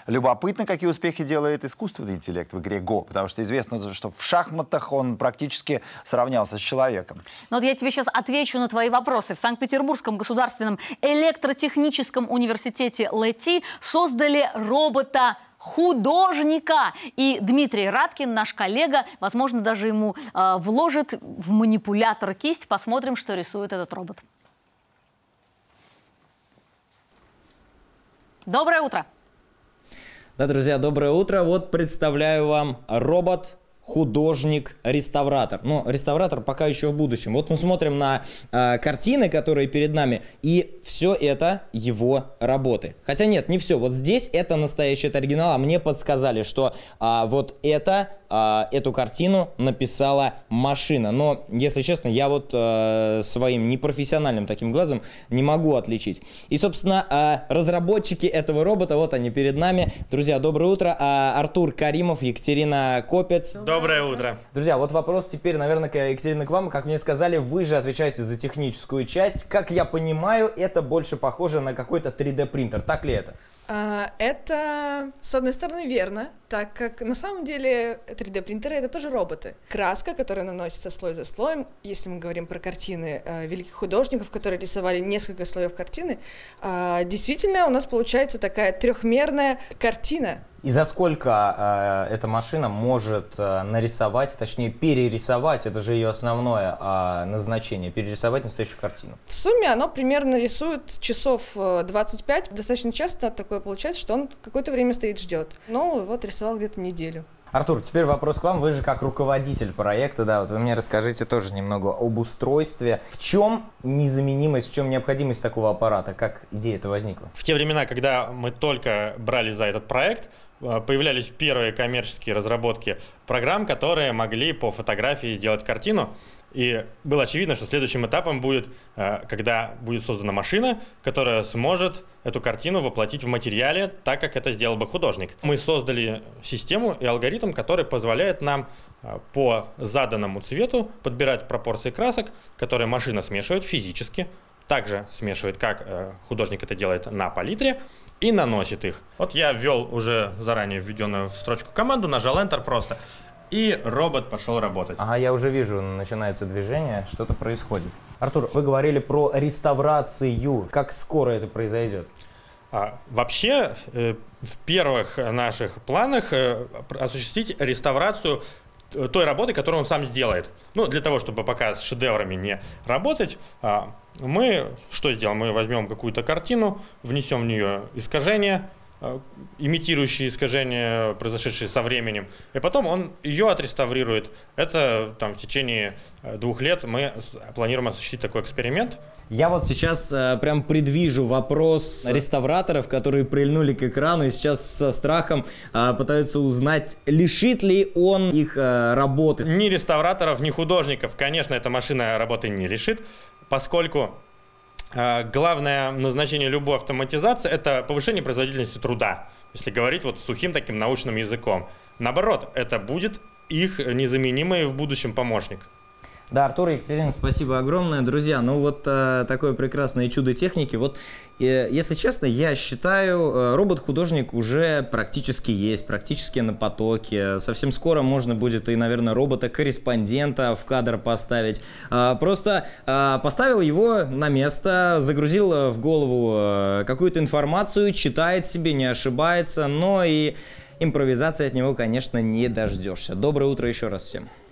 Любопытно, какие успехи делает искусственный интеллект в игре Go, потому что известно, что в шахматах он практически сравнялся с человеком. Ну вот я тебе сейчас отвечу на твои вопросы. В Санкт-Петербургском государственном электротехническом университете ЛЭТИ создали робота-художника. И Дмитрий Радкин, наш коллега, возможно, даже ему вложит в манипулятор кисть. Посмотрим, что рисует этот робот. Доброе утро! Да, друзья, доброе утро. Вот представляю вам робот, художник, реставратор. Но реставратор пока еще в будущем. Вот мы смотрим на картины, которые перед нами, и все это его работы. Хотя нет, не все. Вот здесь это настоящий, это оригинал, а мне подсказали, что вот эту картину написала машина. Но, если честно, я вот своим непрофессиональным таким глазом не могу отличить. И, собственно, разработчики этого робота, вот они перед нами. Друзья, доброе утро. Артур Каримов, Екатерина Копец. Доброе утро. Друзья, вот вопрос теперь, наверное, Екатерина, к вам. Как мне сказали, вы же отвечаете за техническую часть. Как я понимаю, это больше похоже на какой-то 3D-принтер. Так ли это? Это, с одной стороны, верно, так как на самом деле 3D-принтеры — это тоже роботы. Краска, которая наносится слой за слоем, если мы говорим про картины великих художников, которые рисовали несколько слоев картины, действительно у нас получается такая трехмерная картина. И за сколько эта машина может нарисовать, точнее перерисовать, это же ее основное назначение, перерисовать настоящую картину? В сумме оно примерно рисует часов 25. Достаточно часто такое получается, что он какое-то время стоит, ждет. Но вот рисовал где-то неделю. Артур, теперь вопрос к вам. Вы же как руководитель проекта, да, вот вы мне расскажите тоже немного об устройстве. В чем незаменимость, в чем необходимость такого аппарата? Как идея это возникла? В те времена, когда мы только брали за этот проект, появлялись первые коммерческие разработки программ, которые могли по фотографии сделать картину. И было очевидно, что следующим этапом будет, когда будет создана машина, которая сможет эту картину воплотить в материале, так как это сделал бы художник. Мы создали систему и алгоритм, который позволяет нам по заданному цвету подбирать пропорции красок, которые машина смешивает физически, также смешивает, как художник это делает на палитре, и наносит их. Вот я ввел уже заранее введенную в строчку команду, нажал Enter просто. И робот пошел работать. Ага, я уже вижу, начинается движение, что-то происходит. Артур, вы говорили про реставрацию. Как скоро это произойдет? Вообще, в первых наших планах осуществить реставрацию той работы, которую он сам сделает. Ну, для того, чтобы пока с шедеврами не работать, мы что сделаем? Мы возьмем какую-то картину, внесем в нее искажения, имитирующие искажения, произошедшие со временем, и потом он ее отреставрирует. Это там в течение 2 лет мы планируем осуществить такой эксперимент. Я вот сейчас прям предвижу вопрос реставраторов, которые прильнули к экрану и сейчас со страхом пытаются узнать, лишит ли он их работы. Ни реставраторов, ни художников, конечно, эта машина работы не лишит, поскольку главное назначение любой автоматизации – это повышение производительности труда, если говорить вот сухим таким научным языком. Наоборот, это будет их незаменимый в будущем помощник. Да, Артур и Екатерина, спасибо огромное. Друзья, ну вот такое прекрасное чудо техники. Вот, если честно, я считаю, робот-художник уже практически есть, практически на потоке. Совсем скоро можно будет и, наверное, робота-корреспондента в кадр поставить. Просто поставил его на место, загрузил в голову какую-то информацию, читает себе, не ошибается, но и импровизации от него, конечно, не дождешься. Доброе утро еще раз всем.